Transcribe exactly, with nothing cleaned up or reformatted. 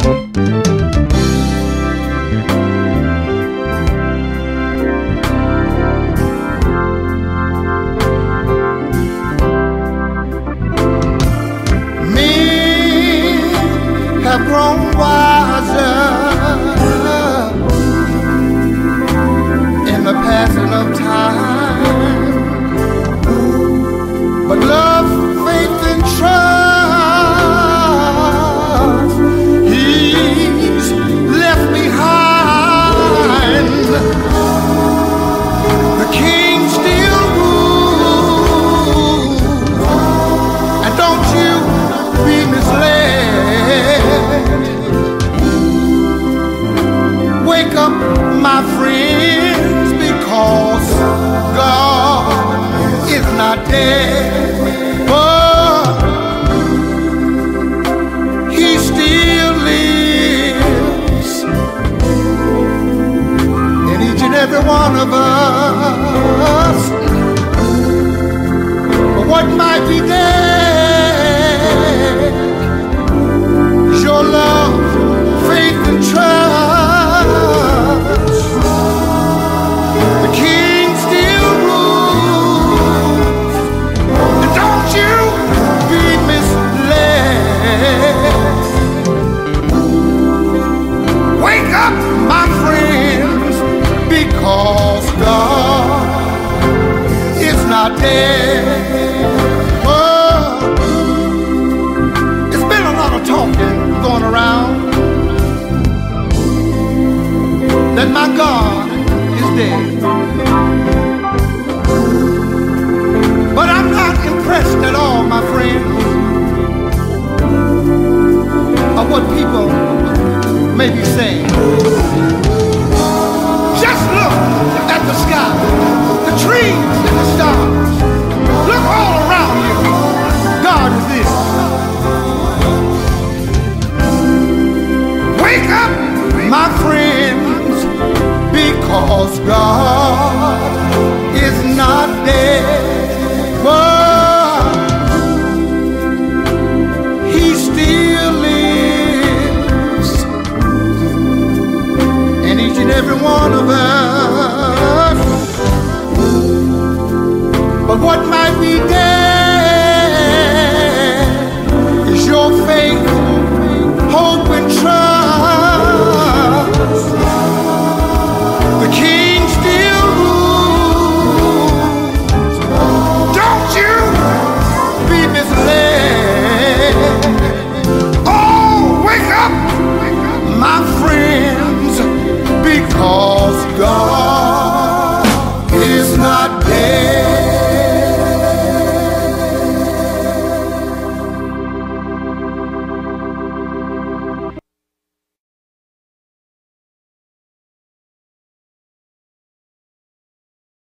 Have grown wiser in the passing of time, but love, faith, and trust He's left behind. The King still rules, and don't you be misled. Wake up, my friends, because God is not dead, but He still lives in each and every one of us. But what might be dead is your love, faith, and trust. The King still rules, and don't you be misled. Wake up, my friends, because God is not dead. Oh, it's been a lot of talking going around that my God is dead, but I'm not impressed at all, my friends, of what people may be saying. Just look at the sky, the trees and the stars. Look all around you. God is there. Wake up, my friends, because God